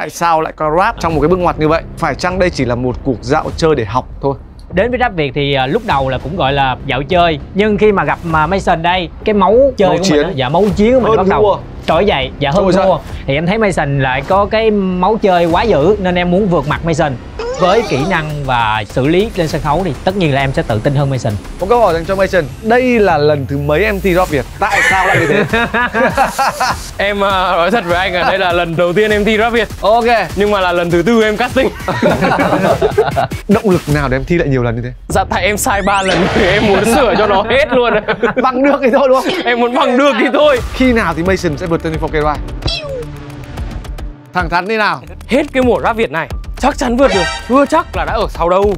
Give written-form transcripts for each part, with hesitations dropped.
tại sao lại có rap trong một cái bước ngoặt như vậy? Phải chăng đây chỉ là một cuộc dạo chơi để học thôi? Đến với Rap Việt thì lúc đầu là cũng gọi là dạo chơi, nhưng khi mà gặp Mason đây, cái máu chơi máu của chiến. mình, dạ máu chiến của mình Hơn bắt đầu thua. trỗi dậy, dạ hơn thua. Thì em thấy Mason lại có cái máu chơi quá dữ nên em muốn vượt mặt Mason. Với kỹ năng và xử lý lên sân khấu thì tất nhiên là em sẽ tự tin hơn Mason. Một câu hỏi dành cho Mason. Đây là lần thứ mấy em thi Rap Việt? Tại sao lại như thế? Em nói thật với anh là đây là lần đầu tiên em thi Rap Việt. Ok. Nhưng mà là lần thứ 4 em casting. Động lực nào để em thi lại nhiều lần như thế? Dạ tại em sai 3 lần thì em muốn sửa cho nó hết luôn. Bằng được thì thôi đúng không? Em muốn bằng được thì thôi. Khi nào thì Mason sẽ vượt 24K Drive? Thẳng thắn đi nào. Hết cái mùa Rap Việt này chắc chắn vượt được. Chưa chắc là đã ở sau đâu.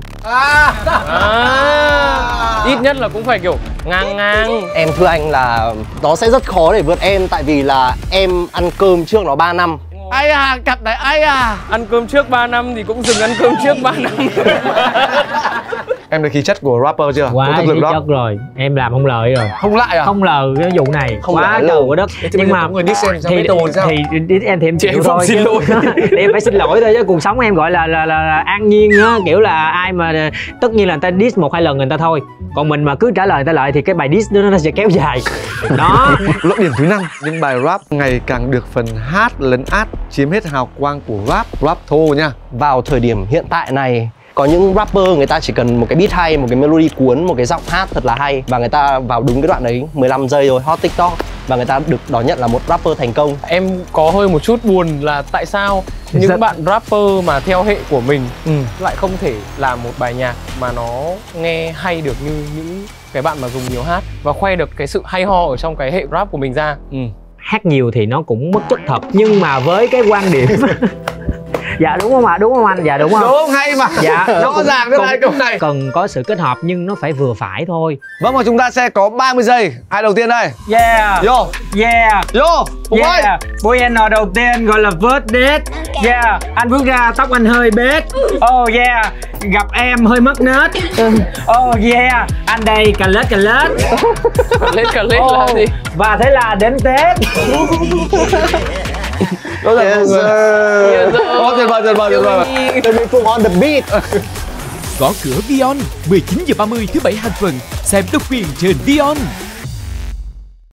Ít nhất là cũng phải kiểu ngang ngang. Em thưa anh là nó sẽ rất khó để vượt em, tại vì là em ăn cơm trước nó 3 năm. Ai à, cặp này ai à. Ăn cơm trước 3 năm thì cũng dừng ăn cơm trước 3 năm. Em thấy khí chất của rapper chưa? Quá có thực lực đó. chất rồi, em làm không lợi rồi. Không lại à? Không lờ cái vụ này, Không quá lợi trời luôn. của đất. Nhưng mà người diss em sao thì diss em thì em chịu em thôi. xin lỗi. Thì em phải xin lỗi thôi chứ cuộc sống em gọi là an nhiên á, kiểu là ai mà tất nhiên là người ta diss 1-2 lần người ta thôi. Còn mình mà cứ trả lời người ta lại thì cái bài diss nó sẽ kéo dài. Đó. Luận điểm thứ 5, những bài rap ngày càng được phần hát lấn át chiếm hết hào quang của rap thô nha. Vào thời điểm hiện tại này, có những rapper người ta chỉ cần một cái beat hay, một cái melody cuốn, một cái giọng hát thật là hay, và người ta vào đúng cái đoạn đấy 15 giây rồi hot TikTok, và người ta được đón nhận là một rapper thành công. Em có hơi một chút buồn là tại sao những bạn rapper mà theo hệ của mình lại không thể làm một bài nhạc mà nó nghe hay được như những cái bạn mà dùng nhiều hát và khoe được cái sự hay ho ở trong cái hệ rap của mình ra. Hát nhiều thì nó cũng mất chất thật, nhưng mà với cái quan điểm dạ đúng không ạ? Đúng không anh? Dạ đúng không? Đúng, hay mà. Dạ rõ ràng cái câu này. Cần có sự kết hợp nhưng nó phải vừa phải thôi. Vâng, và chúng ta sẽ có 30 giây. Ai đầu tiên đây? Yeah. Vô. Yeah. Vô. Yeah. Bueno đầu tiên gọi là first date. Yeah. Anh bước ra tóc anh hơi bết. Oh yeah. Gặp em hơi mất nết. Oh yeah. Anh đây cà lết. Cà lết là gì? Và thế là đến Tết. Đó là Yes, tuyệt vời. Let me put on the beat. Gõ cửa Vion 19h30 thứ 7 hàng tuần, xem độc quyền trên Vion.